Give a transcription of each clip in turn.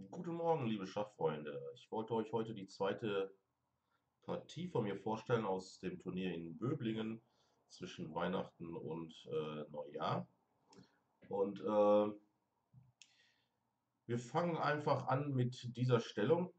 Guten Morgen, liebe Schachfreunde. Ich wollte euch heute die zweite Partie von mir vorstellen aus dem Turnier in Böblingen zwischen Weihnachten und Neujahr. Und wir fangen einfach an mit dieser Stellung.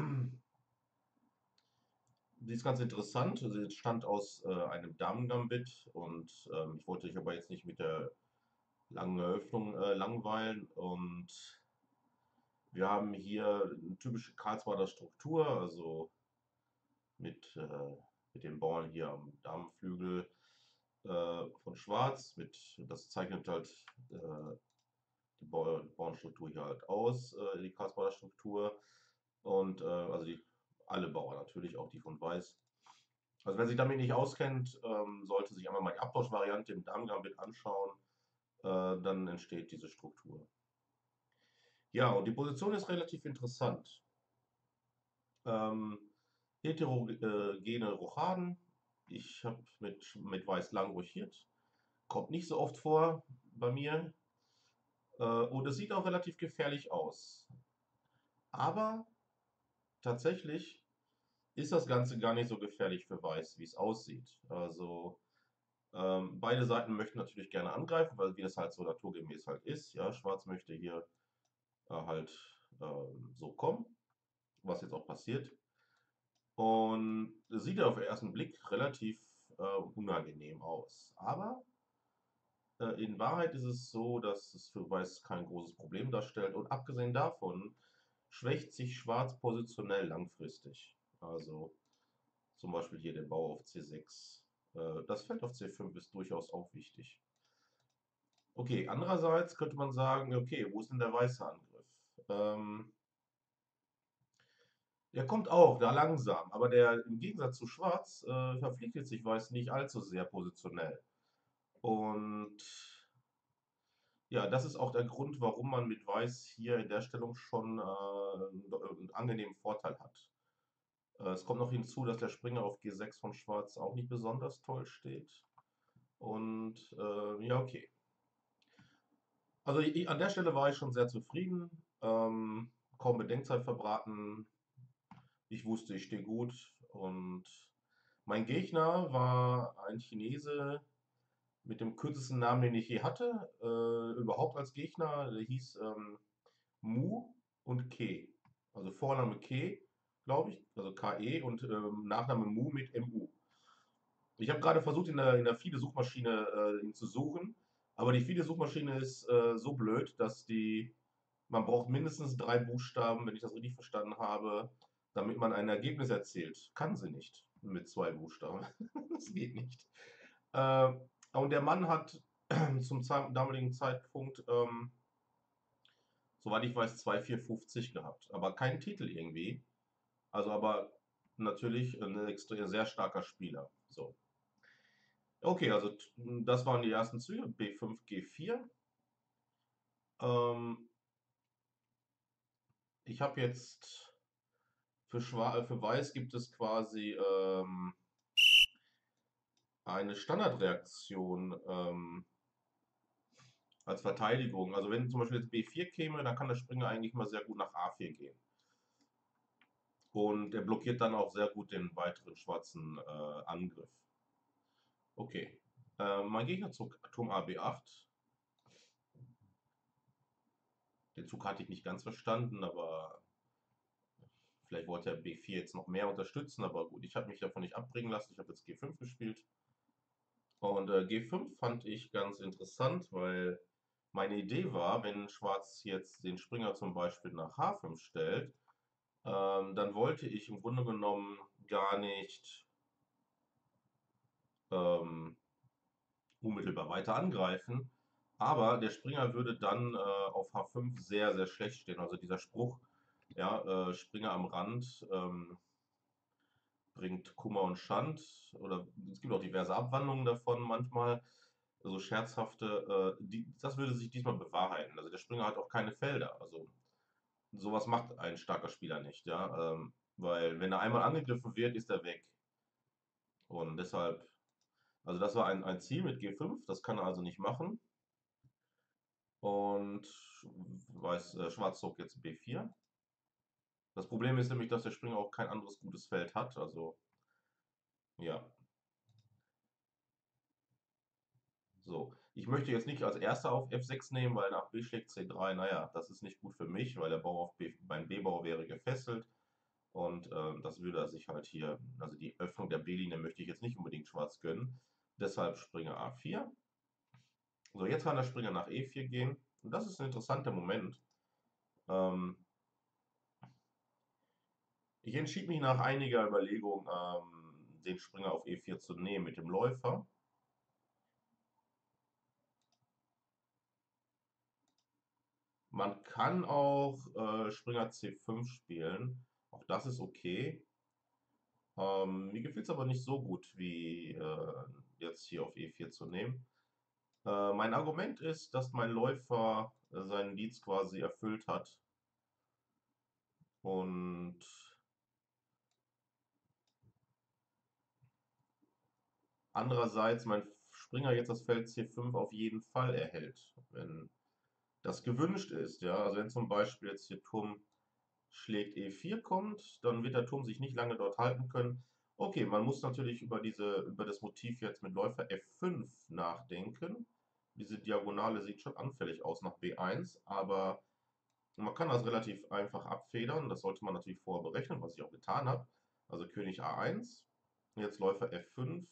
Die ist ganz interessant. Sie stammt aus einem Damen-Gambit und ich wollte euch aber jetzt nicht mit der langen Eröffnung langweilen. Und wir haben hier eine typische Karlsbader Struktur, also mit, äh, mit dem Bauern hier am Damenflügel von Schwarz. Das zeichnet halt die Bauernstruktur hier halt aus, die Karlsbader Struktur. Und also alle Bauern natürlich, auch die von Weiß. Also wer sich damit nicht auskennt, sollte sich einmal mal die Abtauschvariante im Damengambit anschauen. Dann entsteht diese Struktur. Ja, und die Position ist relativ interessant. Ähm, Heterogene Rochaden. Ich habe mit Weiß lang rochiert. Kommt nicht so oft vor bei mir. Und es sieht auch relativ gefährlich aus. Aber tatsächlich ist das Ganze gar nicht so gefährlich für Weiß, wie es aussieht. Also beide Seiten möchten natürlich gerne angreifen, weil wie das halt so naturgemäß halt ist. Ja, Schwarz möchte hier halt so kommen, was jetzt auch passiert. Und es sieht ja auf den ersten Blick relativ unangenehm aus. Aber in Wahrheit ist es so, dass es für Weiß kein großes Problem darstellt. Und abgesehen davon schwächt sich Schwarz positionell langfristig. Also zum Beispiel hier der Bau auf C6. Das Feld auf C5 ist durchaus auch wichtig. Okay, andererseits könnte man sagen, okay, wo ist denn der weiße Angriff? Der kommt auch, da langsam, aber der im Gegensatz zu Schwarz verpflichtet sich Weiß nicht allzu sehr positionell. Und ja, das ist auch der Grund, warum man mit Weiß hier in der Stellung schon einen angenehmen Vorteil hat. Es kommt noch hinzu, dass der Springer auf G6 von Schwarz auch nicht besonders toll steht. Und ja, okay. Also an der Stelle war ich schon sehr zufrieden. Kaum Bedenkzeit verbraten. Ich wusste, ich stehe gut. Und mein Gegner war ein Chinese mit dem kürzesten Namen, den ich je hatte. Überhaupt als Gegner. Der hieß Mu und Ke. Also Vorname Ke, glaube ich, also Ke und Nachname Mu mit MU. Ich habe gerade versucht, in der FIDE-Suchmaschine ihn zu suchen, aber die FIDE-Suchmaschine ist so blöd, man braucht mindestens 3 Buchstaben, wenn ich das richtig verstanden habe, damit man ein Ergebnis erzielt. Kann sie nicht mit 2 Buchstaben. Das geht nicht. Äh, und der Mann hat zum damaligen Zeitpunkt soweit ich weiß, 2,450 gehabt. Aber keinen Titel irgendwie. Also aber natürlich ein extrem sehr starker Spieler. So. Okay, also das waren die ersten Züge. B5, G4. Ähm, ich habe jetzt für Weiß gibt es quasi eine Standardreaktion als Verteidigung. Also wenn zum Beispiel jetzt B4 käme, dann kann der Springer eigentlich mal sehr gut nach A4 gehen. Und er blockiert dann auch sehr gut den weiteren schwarzen Angriff. Okay. Mein Gegner zog Turm AB8. Den Zug hatte ich nicht ganz verstanden, aber vielleicht wollte er B4 jetzt noch mehr unterstützen. Aber gut, ich habe mich davon nicht abbringen lassen. Ich habe jetzt G5 gespielt. Und G5 fand ich ganz interessant, weil meine Idee war, wenn Schwarz jetzt den Springer zum Beispiel nach H5 stellt, dann wollte ich im Grunde genommen gar nicht ähm, unmittelbar weiter angreifen. Aber der Springer würde dann auf H5 sehr, sehr schlecht stehen. Also dieser Spruch, ja, Springer am Rand bringt Kummer und Schand. Oder es gibt auch diverse Abwandlungen davon manchmal, so scherzhafte. Das würde sich diesmal bewahrheiten. Also der Springer hat auch keine Felder. Also sowas macht ein starker Spieler nicht, ja. Weil wenn er einmal angegriffen wird, ist er weg. Und deshalb, also das war ein Ziel mit G5, das kann er also nicht machen. Und Schwarz zog jetzt B4. Das Problem ist nämlich, dass der Springer auch kein anderes gutes Feld hat. Also, ja. So. Ich möchte jetzt nicht als erster auf F6 nehmen, weil nach B schlägt C3, naja, das ist nicht gut für mich, weil der Bauer auf B, beim B-Bauer wäre gefesselt. Und das würde er sich halt hier, also die Öffnung der B-Linie möchte ich jetzt nicht unbedingt schwarz gönnen. Deshalb Springer A4. So, jetzt kann der Springer nach E4 gehen. Und das ist ein interessanter Moment. Ähm, Ich entschied mich nach einiger Überlegung, den Springer auf E4 zu nehmen mit dem Läufer. Man kann auch Springer C5 spielen. Auch das ist okay. Mir gefällt es aber nicht so gut, wie jetzt hier auf E4 zu nehmen. Mein Argument ist, dass mein Läufer seinen Leads quasi erfüllt hat. Und andererseits mein Springer jetzt das Feld C5 auf jeden Fall erhält, wenn das gewünscht ist. Ja, also wenn zum Beispiel jetzt hier Turm schlägt E4 kommt, dann wird der Turm sich nicht lange dort halten können. Okay, man muss natürlich über das Motiv jetzt mit Läufer F5 nachdenken. Diese Diagonale sieht schon anfällig aus nach B1, aber man kann das relativ einfach abfedern. Das sollte man natürlich vorher berechnen, was ich auch getan habe. Also König A1, jetzt Läufer F5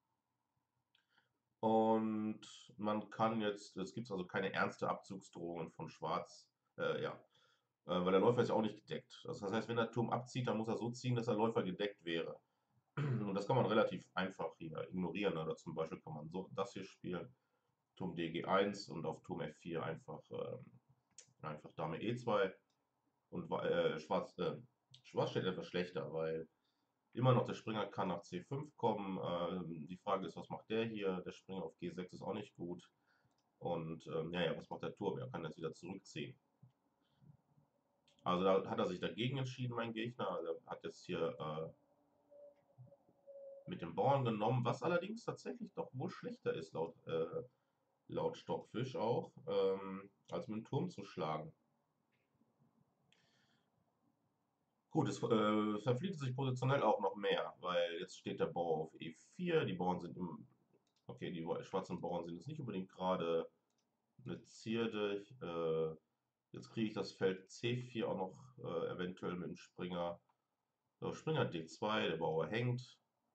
und man kann jetzt, es gibt also keine ernste Abzugsdrohungen von Schwarz. Ja, weil der Läufer ist ja auch nicht gedeckt. Das heißt, wenn der Turm abzieht, dann muss er so ziehen, dass der Läufer gedeckt wäre. Und das kann man relativ einfach hier ignorieren. Oder zum Beispiel kann man so das hier spielen, Turm DG1 und auf Turm F4 einfach Dame E2 und Schwarz steht etwas schlechter, weil immer noch der Springer kann nach C5 kommen. Die Frage ist, was macht der hier? Der Springer auf G6 ist auch nicht gut. Und ja, was macht der Turm? Er kann jetzt wieder zurückziehen. Also da hat er sich dagegen entschieden, mein Gegner. Also er hat jetzt hier mit dem Bauern genommen, was allerdings tatsächlich doch wohl schlechter ist, laut Stockfisch auch, als mit dem Turm zu schlagen. Gut, es verfliegt sich positionell auch noch mehr, weil jetzt steht der Bauer auf E4, die Bauern sind okay, die schwarzen Bauern sind jetzt nicht unbedingt gerade eine Zierde. Jetzt kriege ich das Feld C4 auch noch eventuell mit dem Springer. So, Springer D2, der Bauer hängt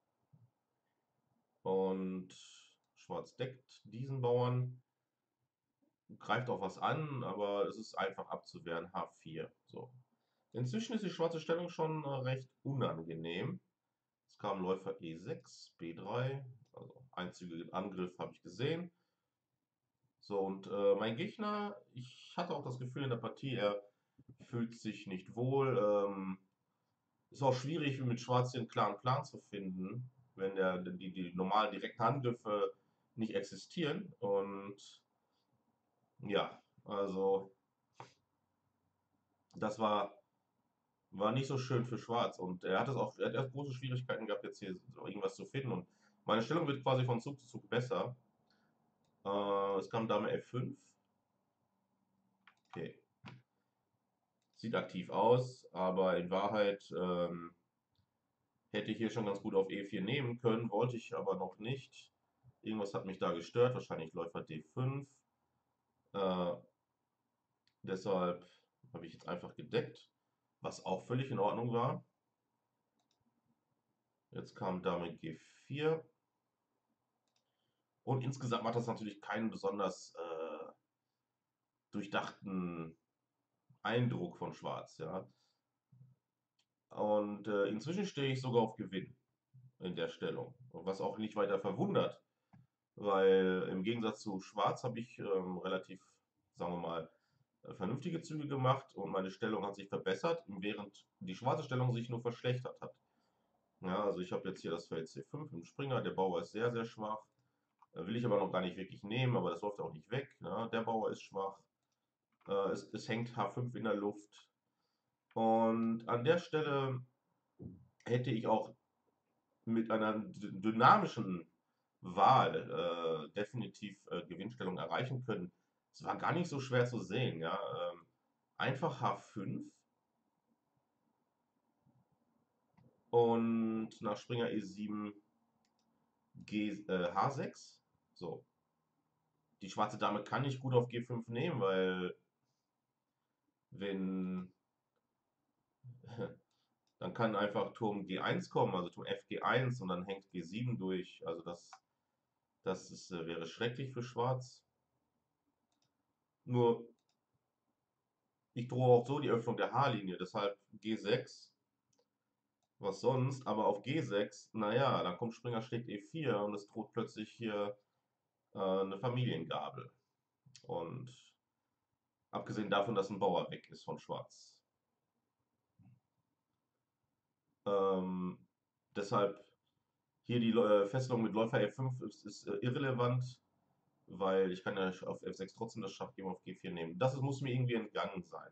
und Schwarz deckt diesen Bauern, greift auch was an, aber es ist einfach abzuwehren. H4. So. Inzwischen ist die schwarze Stellung schon recht unangenehm. Es kam Läufer E6, B3, also einzigen Angriff habe ich gesehen. So, und mein Gegner, ich hatte auch das Gefühl in der Partie, er fühlt sich nicht wohl. Ist auch schwierig, mit Schwarz hier einen klaren Plan zu finden, wenn die normalen direkten Angriffe nicht existieren. Und ja, also das war nicht so schön für Schwarz. Und er hat erst große Schwierigkeiten gehabt, jetzt hier so irgendwas zu finden. Und meine Stellung wird quasi von Zug zu Zug besser. Es kam Dame F5. Okay. Sieht aktiv aus, aber in Wahrheit hätte ich hier schon ganz gut auf E4 nehmen können, wollte ich aber noch nicht. Irgendwas hat mich da gestört, wahrscheinlich Läufer D5. Äh, Deshalb habe ich jetzt einfach gedeckt, was auch völlig in Ordnung war. Jetzt kam Dame G4. Und insgesamt macht das natürlich keinen besonders durchdachten Eindruck von Schwarz. Ja. Und inzwischen stehe ich sogar auf Gewinn in der Stellung. Was auch nicht weiter verwundert, weil im Gegensatz zu Schwarz habe ich relativ, sagen wir mal, vernünftige Züge gemacht und meine Stellung hat sich verbessert, während die schwarze Stellung sich nur verschlechtert hat. Ja, also ich habe jetzt hier das Feld C5 im Springer, der Bauer ist sehr, sehr schwach. Will ich aber noch gar nicht wirklich nehmen, aber das läuft auch nicht weg. Ne? Der Bauer ist schwach. Es hängt H5 in der Luft. Und an der Stelle hätte ich auch mit einer dynamischen Wahl definitiv Gewinnstellung erreichen können. Es war gar nicht so schwer zu sehen. Ja? Einfach H5 Und nach Springer E7 H6. So. Die schwarze Dame kann nicht gut auf G5 nehmen, weil wenn dann kann einfach Turm G1 kommen, also Turm FG1 und dann hängt G7 durch. Also das ist, wäre schrecklich für Schwarz. Nur ich drohe auch so die Öffnung der H-Linie, deshalb G6. Was sonst? Aber auf G6, naja, dann kommt Springer schlägt E4 und es droht plötzlich hier eine Familiengabel. Und abgesehen davon, dass ein Bauer weg ist von Schwarz. Ähm, Deshalb hier die Fesselung mit Läufer F5 ist irrelevant, weil ich kann ja auf F6 trotzdem das Schachgeben auf G4 nehmen. Das muss mir irgendwie entgangen sein.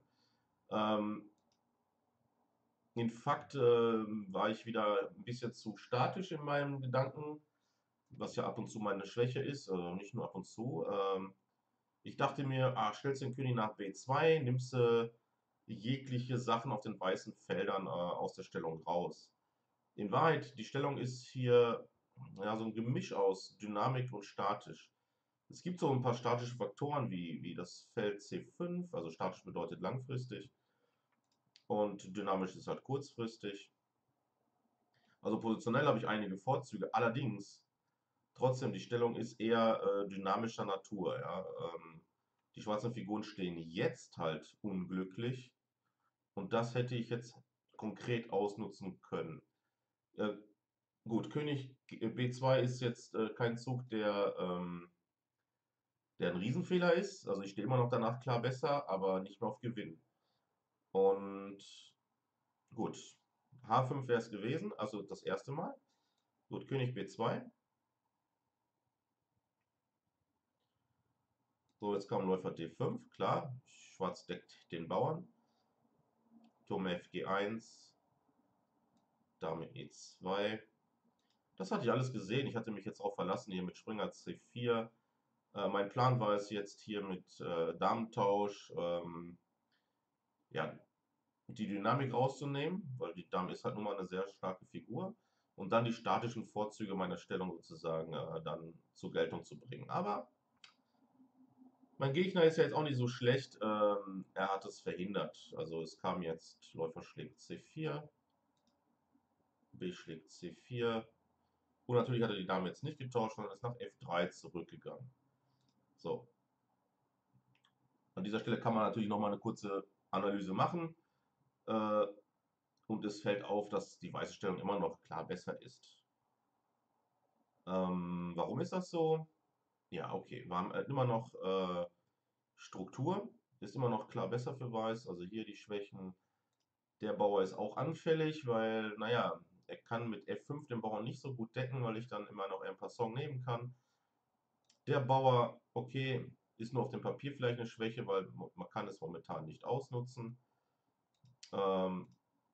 In Fakt war ich wieder ein bisschen zu statisch in meinen Gedanken, was ja ab und zu meine Schwäche ist, also nicht nur ab und zu. Ich dachte mir, stellst den König nach B2, nimmst jegliche Sachen auf den weißen Feldern aus der Stellung raus. In Wahrheit, die Stellung ist hier ja, so ein Gemisch aus Dynamik und statisch. Es gibt so ein paar statische Faktoren wie das Feld C5, also statisch bedeutet langfristig und dynamisch ist halt kurzfristig. Also positionell habe ich einige Vorzüge. Allerdings, trotzdem, die Stellung ist eher dynamischer Natur. Ja? Die schwarzen Figuren stehen jetzt halt unglücklich und das hätte ich jetzt konkret ausnutzen können. Äh, Gut, König B2 ist jetzt kein Zug, der ein Riesenfehler ist. Also ich stehe immer noch danach klar besser, aber nicht mehr auf Gewinn. Und gut, H5 wäre es gewesen, also das erste Mal. Gut, König B2. So, jetzt kam Läufer D5, klar. Schwarz deckt den Bauern. Turm FG1, Dame E2. Das hatte ich alles gesehen. Ich hatte mich jetzt darauf verlassen, hier mit Springer C4. Mein Plan war es jetzt hier mit Damentausch, ja, die Dynamik rauszunehmen, weil die Dame ist halt nun mal eine sehr starke Figur. Und dann die statischen Vorzüge meiner Stellung sozusagen dann zur Geltung zu bringen. Aber mein Gegner ist ja jetzt auch nicht so schlecht. Er hat es verhindert. Also es kam jetzt Läufer schlägt C4, B schlägt C4. Und natürlich hat er die Dame jetzt nicht getauscht, sondern ist nach F3 zurückgegangen. So. An dieser Stelle kann man natürlich nochmal eine kurze Analyse machen. Äh, und es fällt auf, dass die weiße Stellung immer noch klar besser ist. Warum ist das so? Ja, okay. Wir haben immer noch Struktur. Ist immer noch klar besser für Weiß. Also hier die Schwächen. Der Bauer ist auch anfällig, weil, naja, er kann mit F5 den Bauern nicht so gut decken, weil ich dann immer noch en passant nehmen kann. Der Bauer, okay, ist nur auf dem Papier vielleicht eine Schwäche, weil man kann es momentan nicht ausnutzen. Ähm,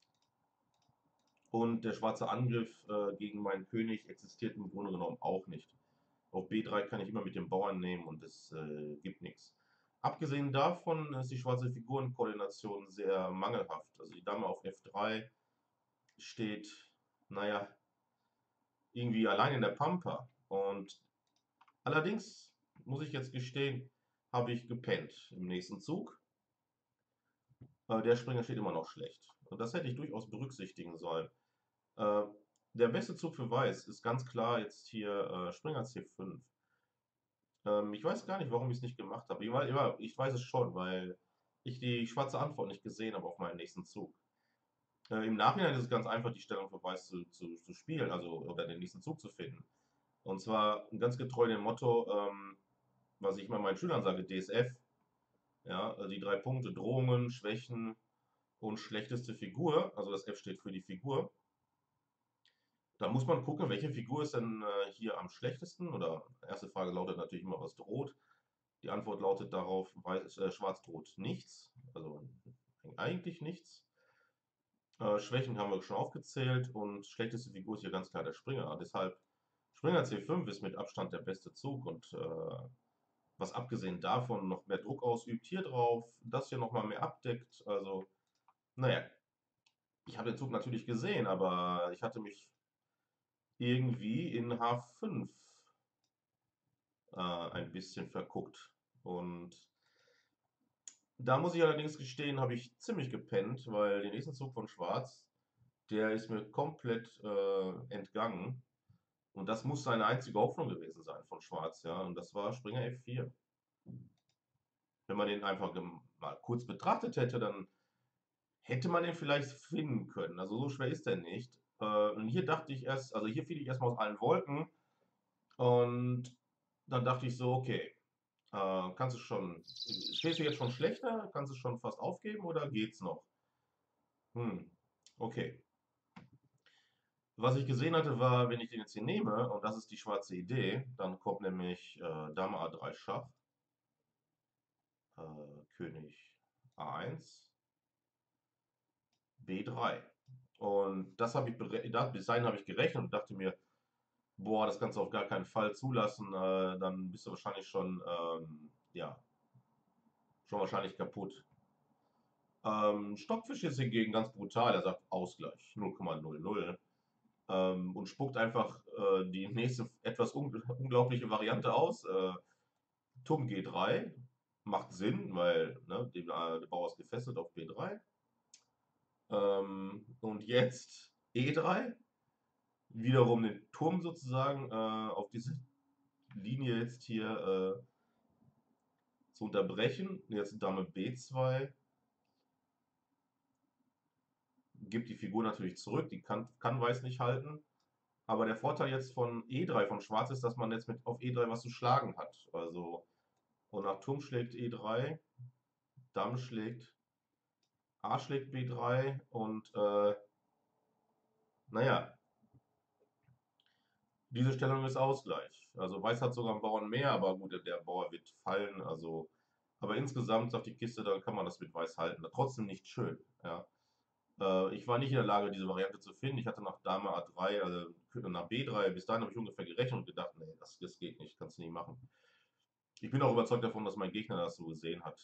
und der schwarze Angriff gegen meinen König existiert im Grunde genommen auch nicht. Auf B3 kann ich immer mit dem Bauern nehmen und es gibt nichts. Abgesehen davon ist die schwarze Figurenkoordination sehr mangelhaft. Also die Dame auf F3 steht, naja, irgendwie allein in der Pampa. Und allerdings, muss ich jetzt gestehen, habe ich gepennt im nächsten Zug. Der Springer steht immer noch schlecht. Und das hätte ich durchaus berücksichtigen sollen. Äh, Der beste Zug für Weiß ist ganz klar jetzt hier Springer C5. Ich weiß gar nicht, warum ich es nicht gemacht habe. Ich weiß es schon, weil ich die schwarze Antwort nicht gesehen habe auf meinen nächsten Zug. Im Nachhinein ist es ganz einfach, die Stellung für Weiß zu spielen, also oder den nächsten Zug zu finden. Und zwar ganz getreu dem Motto, was ich immer meinen Schülern sage, DSF. Ja, also die drei Punkte, Drohungen, Schwächen und schlechteste Figur. Also das F steht für die Figur. Da muss man gucken, welche Figur ist denn hier am schlechtesten? Oder erste Frage lautet natürlich immer, was droht. Die Antwort lautet darauf, schwarz droht nichts. Also eigentlich nichts. Schwächen haben wir schon aufgezählt und schlechteste Figur ist hier ganz klar der Springer. Deshalb Springer C5 ist mit Abstand der beste Zug und was abgesehen davon noch mehr Druck ausübt, hier drauf, das hier nochmal mehr abdeckt. Also, naja, Ich habe den Zug natürlich gesehen, aber ich hatte mich irgendwie in H5 ein bisschen verguckt. Und da muss ich allerdings gestehen, habe ich ziemlich gepennt, weil der nächste Zug von Schwarz, der ist mir komplett entgangen. Und das muss seine einzige Hoffnung gewesen sein von Schwarz, ja. Und das war Springer F4. Wenn man den einfach mal kurz betrachtet hätte, dann hätte man den vielleicht finden können. Also so schwer ist der nicht. Und hier dachte ich erst, also hier fiel ich erstmal aus allen Wolken. Und dann dachte ich so, okay, kannst du schon, stehst du jetzt schon schlechter? Kannst du schon fast aufgeben oder geht's noch? Hm, okay. Was ich gesehen hatte, war, wenn ich den jetzt hier nehme, und das ist die schwarze Idee, dann kommt nämlich Dame A3 Schach, König A1, B3. Und das habe ich bis dahin habe ich gerechnet und dachte mir, boah, das kannst du auf gar keinen Fall zulassen, dann bist du wahrscheinlich schon, ja, schon wahrscheinlich kaputt. Stockfisch ist hingegen ganz brutal, er sagt Ausgleich, 0,00. Und spuckt einfach die nächste etwas unglaubliche Variante aus. Turm G3 macht Sinn, weil ne, der Bauer ist gefesselt auf B3. Und jetzt E3, wiederum den Turm sozusagen auf diese Linie jetzt hier zu unterbrechen. Jetzt Dame B2, gibt die Figur natürlich zurück, die kann Weiß nicht halten. Aber der Vorteil jetzt von E3 von Schwarz ist, dass man jetzt mit auf E3 was zu schlagen hat. Also, und nach Turm schlägt E3, Dame schlägt, A schlägt B3 und naja, diese Stellung ist Ausgleich. Also Weiß hat sogar einen Bauern mehr, aber gut, der Bauer wird fallen. Also, aber insgesamt sagt die Kiste, dann kann man das mit Weiß halten. Trotzdem nicht schön. Ja. Ich war nicht in der Lage, diese Variante zu finden. Ich hatte nach Dame A3, also nach B3, bis dahin habe ich ungefähr gerechnet und gedacht, nee, das geht nicht, kannst du nicht machen. Ich bin auch überzeugt davon, dass mein Gegner das so gesehen hat.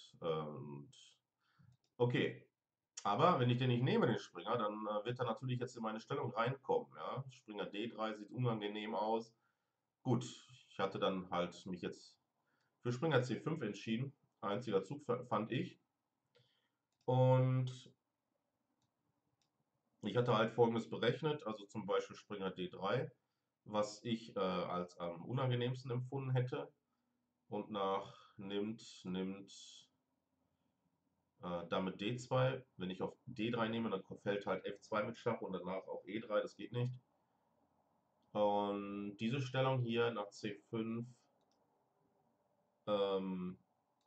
Okay, aber wenn ich den nicht nehme, den Springer, dann wird er natürlich jetzt in meine Stellung reinkommen. Ja? Springer D3 sieht unangenehm aus. Gut, ich hatte dann halt mich jetzt für Springer C5 entschieden. Einziger Zug fand ich. Und ich hatte halt Folgendes berechnet, also zum Beispiel Springer D3, was ich als am unangenehmsten empfunden hätte. Und nach nimmt Dame D2. Wenn ich auf D3 nehme, dann fällt halt F2 mit Schach und danach auch E3, das geht nicht. Und diese Stellung hier nach C5, ähm,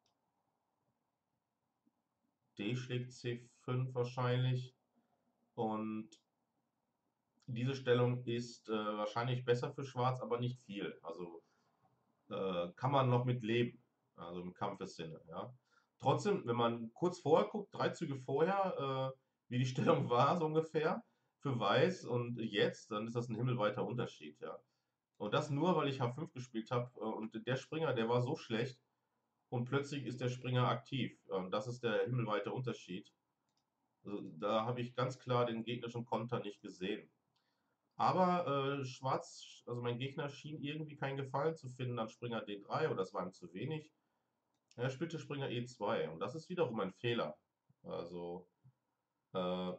D schlägt C5 wahrscheinlich. Und diese Stellung ist wahrscheinlich besser für Schwarz, aber nicht viel. Also kann man noch mit leben, also im Kampfessinne. Ja. Trotzdem, wenn man kurz vorher guckt, 3 Züge vorher, wie die Stellung war, so ungefähr, für Weiß und jetzt, dann ist das ein himmelweiter Unterschied. Ja. Und das nur, weil ich H5 gespielt habe und der Springer, der war so schlecht und plötzlich ist der Springer aktiv. Und das ist der himmelweite Unterschied. Also, da habe ich ganz klar den gegnerischen Konter nicht gesehen. Aber Schwarz, also mein Gegner schien irgendwie keinen Gefallen zu finden an Springer D3 oder das war ihm zu wenig. Er spielte Springer E2 und das ist wiederum ein Fehler. Also äh,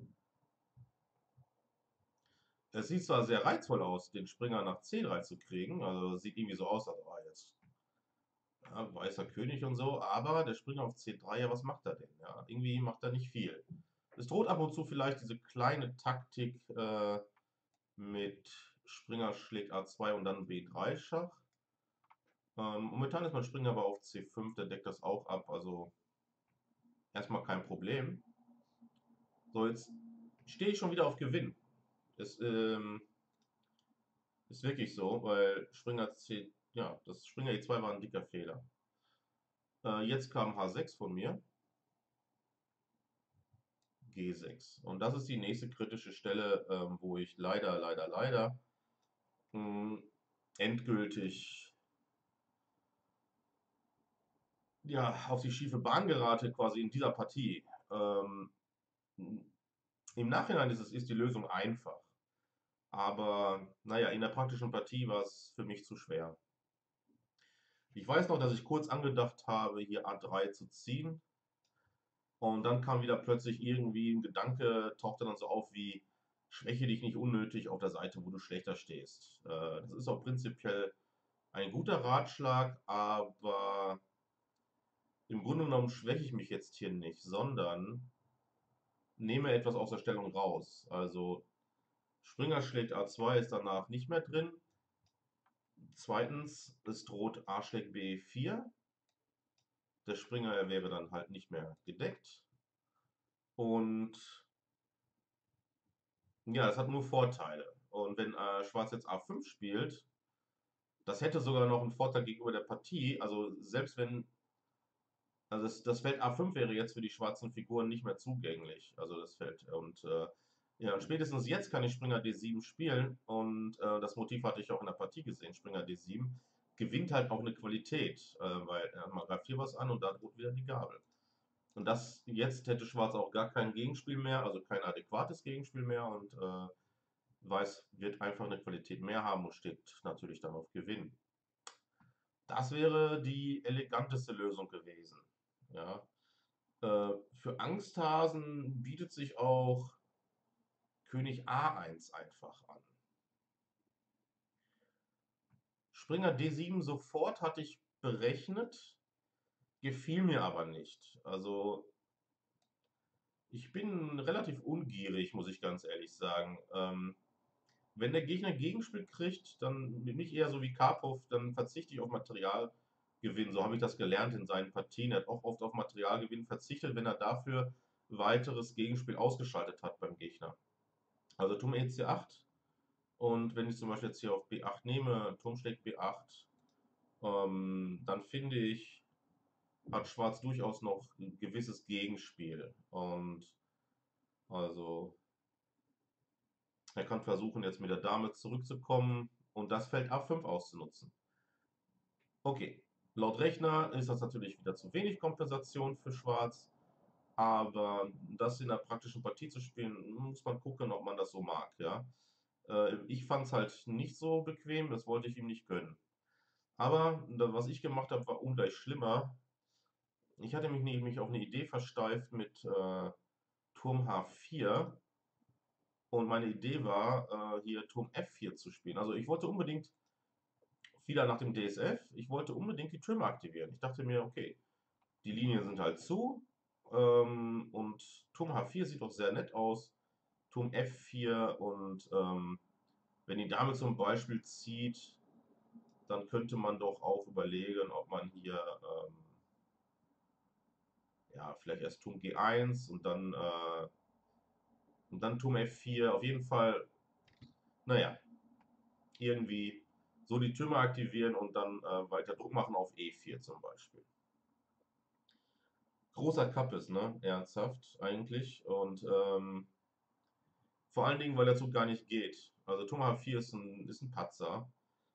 es sieht zwar sehr reizvoll aus, den Springer nach C3 zu kriegen, also sieht irgendwie so aus, als oh, jetzt ja, weißer König und so, aber der Springer auf C3, ja, was macht er denn? Ja, irgendwie macht er nicht viel. Es droht ab und zu vielleicht diese kleine Taktik mit Springer schlägt A2 und dann B3 Schach. Momentan ist mein Springer aber auf C5, der deckt das auch ab, also erstmal kein Problem. So, jetzt stehe ich schon wieder auf Gewinn. Das ist wirklich so, weil Springer C, ja, das Springer E2 war ein dicker Fehler. Jetzt kam H6 von mir, G6. Und das ist die nächste kritische Stelle, wo ich leider mh, endgültig ja, auf die schiefe Bahn gerate, quasi in dieser Partie. Ähm, Im Nachhinein ist die Lösung einfach. Aber naja, in der praktischen Partie war es für mich zu schwer. Ich weiß noch, dass ich kurz angedacht habe, hier A3 zu ziehen. Und dann kam wieder plötzlich irgendwie ein Gedanke, tauchte dann so auf wie, schwäche dich nicht unnötig auf der Seite, wo du schlechter stehst. Das ist auch prinzipiell ein guter Ratschlag, aber im Grunde genommen schwäche ich mich jetzt hier nicht, sondern nehme etwas aus der Stellung raus. Also Springer schlägt A2 ist danach nicht mehr drin. Zweitens, es droht A schlägt B4. Der Springer wäre dann halt nicht mehr gedeckt. Und ja, das hat nur Vorteile. Und wenn Schwarz jetzt A5 spielt, das hätte sogar noch einen Vorteil gegenüber der Partie. Also selbst wenn, also das Feld A5 wäre jetzt für die schwarzen Figuren nicht mehr zugänglich. Also das Feld. Und ja, und spätestens jetzt kann ich Springer D7 spielen. Und das Motiv hatte ich auch in der Partie gesehen. Springer D7 gewinnt halt auch eine Qualität, weil man greift hier was an und da droht wieder die Gabel. Und das jetzt hätte Schwarz auch gar kein Gegenspiel mehr, also kein adäquates Gegenspiel mehr und Weiß wird einfach eine Qualität mehr haben und steht natürlich dann auf Gewinn. Das wäre die eleganteste Lösung gewesen. Ja. Für Angsthasen bietet sich auch König A1 einfach an. Springer D7 sofort hatte ich berechnet, gefiel mir aber nicht. Also ich bin relativ ungierig, muss ich ganz ehrlich sagen. Wenn der Gegner Gegenspiel kriegt, dann bin ich eher so wie Karpov, dann verzichte ich auf Materialgewinn. So habe ich das gelernt in seinen Partien. Er hat auch oft auf Materialgewinn verzichtet, wenn er dafür weiteres Gegenspiel ausgeschaltet hat beim Gegner. Also Turm EC8 und wenn ich zum Beispiel jetzt hier auf B8 nehme, Turm schlägt B8, dann finde ich, hat Schwarz durchaus noch ein gewisses Gegenspiel. Und also er kann versuchen, jetzt mit der Dame zurückzukommen und das Feld A5 auszunutzen. Okay, laut Rechner ist das natürlich wieder zu wenig Kompensation für Schwarz, aber das in der praktischen Partie zu spielen, muss man gucken, ob man das so mag, ja. Ich fand es halt nicht so bequem, das wollte ich ihm nicht gönnen. Aber was ich gemacht habe, war ungleich schlimmer. Ich hatte mich nämlich auf eine Idee versteift mit Turm H4 und meine Idee war, hier Turm F4 zu spielen. Also ich wollte unbedingt wieder nach dem DSF, ich wollte unbedingt die Türme aktivieren. Ich dachte mir, okay, die Linien sind halt zu. Und Turm H4 sieht doch sehr nett aus. Turm F4 und wenn die Dame zum Beispiel zieht, dann könnte man doch auch überlegen, ob man hier ja, vielleicht erst Turm G1 und dann Turm F4. Auf jeden Fall, naja, irgendwie so die Türme aktivieren und dann weiter Druck machen auf E4 zum Beispiel. Großer Kappes, ne? Ernsthaft eigentlich. Und vor allen Dingen, weil der Zug gar nicht geht. Also Turm H4 ist ein Patzer.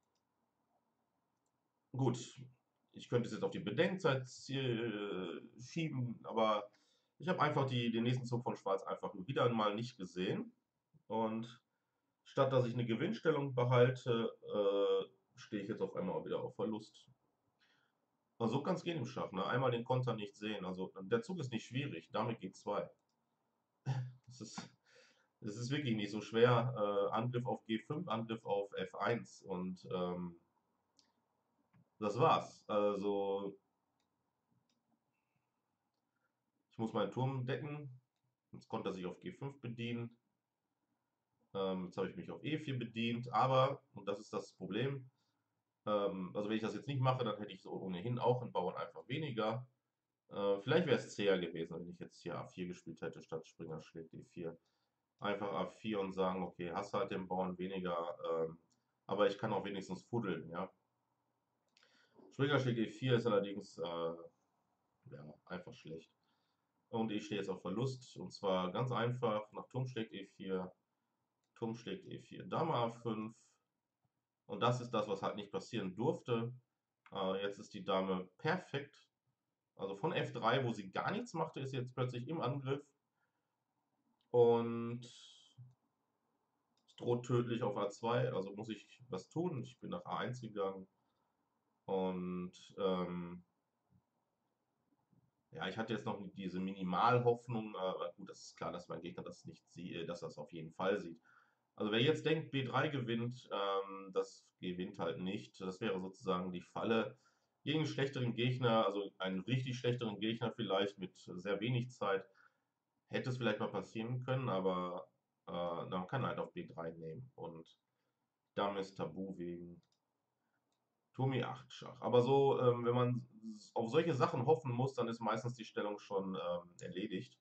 Gut, ich könnte es jetzt auf die Bedenkzeit schieben, aber ich habe einfach den nächsten Zug von Schwarz einfach wieder mal nicht gesehen. Und statt dass ich eine Gewinnstellung behalte, stehe ich jetzt auf einmal auch wieder auf Verlust. Also so kann es gehen im Schach, ne? Einmal den Konter nicht sehen. Also der Zug ist nicht schwierig, Dame G2. Das ist, das ist wirklich nicht so schwer. Angriff auf G5, Angriff auf F1 und das war's. Also ich muss meinen Turm decken. Jetzt konnte er sich auf G5 bedienen. Jetzt habe ich mich auf E4 bedient. Aber, und das ist das Problem, also wenn ich das jetzt nicht mache, dann hätte ich so ohnehin auch einen Bauern einfach weniger. Vielleicht wäre es zäher gewesen, wenn ich jetzt hier A4 gespielt hätte, statt Springer schlägt E4. Einfach A4 und sagen, okay, hast halt den Bauern weniger, aber ich kann auch wenigstens fuddeln, ja. Springer schlägt E4 ist allerdings ja, einfach schlecht. Und ich stehe jetzt auf Verlust. Und zwar ganz einfach, nach Turm schlägt E4, Turm schlägt E4, Dame A5. Und das ist das, was halt nicht passieren durfte. Jetzt ist die Dame perfekt. Also von F3, wo sie gar nichts machte, ist jetzt plötzlich im Angriff. und es droht tödlich auf A2, also muss ich was tun. Ich bin nach A1 gegangen und ja, ich hatte jetzt noch diese Minimalhoffnung, aber gut, das ist klar, dass mein Gegner das nicht sieht, dass er es auf jeden Fall sieht. Also wer jetzt denkt, B3 gewinnt, das gewinnt halt nicht. Das wäre sozusagen die Falle gegen einen schlechteren Gegner, also einen richtig schlechteren Gegner vielleicht mit sehr wenig Zeit. Hätte es vielleicht mal passieren können, aber man kann halt auf B3 nehmen. Und Dame ist tabu wegen Turm E8 Schach. Aber so, wenn man auf solche Sachen hoffen muss, dann ist meistens die Stellung schon erledigt.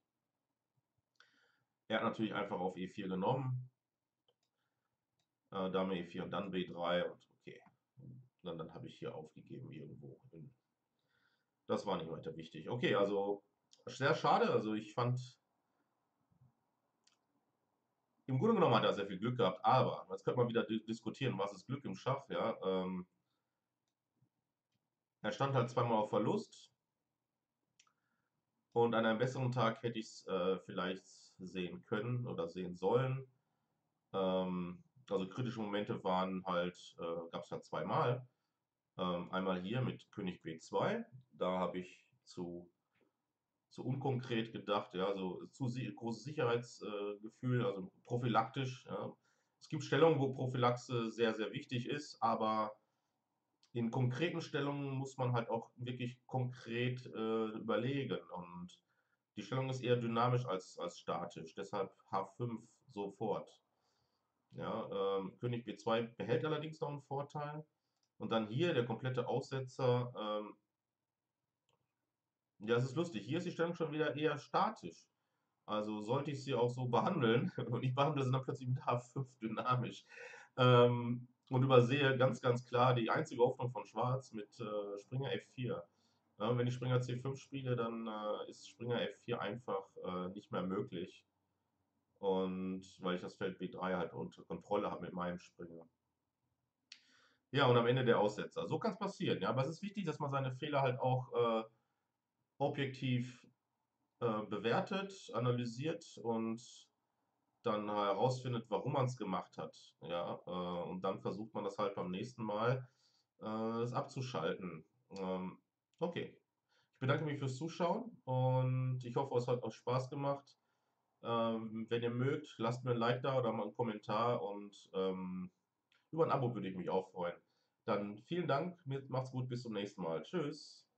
Er hat natürlich einfach auf E4 genommen, Dame E4 und dann B3 und okay. Dann habe ich hier aufgegeben irgendwo. Das war nicht weiter wichtig. Okay, also sehr schade. Also ich fand, im Grunde genommen hat er sehr viel Glück gehabt, aber jetzt könnte man wieder diskutieren, was ist Glück im Schach, ja. Er stand halt zweimal auf Verlust und an einem besseren Tag hätte ich es vielleicht sehen können oder sehen sollen. Also kritische Momente waren halt, gab es halt zweimal. Einmal hier mit König B2, da habe ich zu unkonkret gedacht, ja, so großes Sicherheitsgefühl, also prophylaktisch. Ja. Es gibt Stellungen, wo Prophylaxe sehr, sehr wichtig ist, aber in konkreten Stellungen muss man halt auch wirklich konkret überlegen. Und die Stellung ist eher dynamisch als statisch, deshalb H5 sofort. Ja, König B2 behält allerdings noch einen Vorteil. Und dann hier der komplette Aussetzer. Ja, es ist lustig. Hier ist die Stellung schon wieder eher statisch. Also sollte ich sie auch so behandeln und ich behandle sie dann plötzlich mit H5 dynamisch und übersehe ganz, ganz klar die einzige Hoffnung von Schwarz mit Springer F4. Wenn ich Springer C5 spiele, dann ist Springer F4 einfach nicht mehr möglich. Und weil ich das Feld B3 halt unter Kontrolle habe mit meinem Springer. Ja, und am Ende der Aussetzer. So kann es passieren, ja. Aber es ist wichtig, dass man seine Fehler halt auch objektiv bewertet, analysiert und dann herausfindet, warum man es gemacht hat. Ja, und dann versucht man das halt beim nächsten Mal das abzuschalten. Okay. Ich bedanke mich fürs Zuschauen und ich hoffe, es hat euch Spaß gemacht. Wenn ihr mögt, lasst mir ein Like da oder mal einen Kommentar und über ein Abo würde ich mich auch freuen. Dann vielen Dank, macht's gut, bis zum nächsten Mal. Tschüss.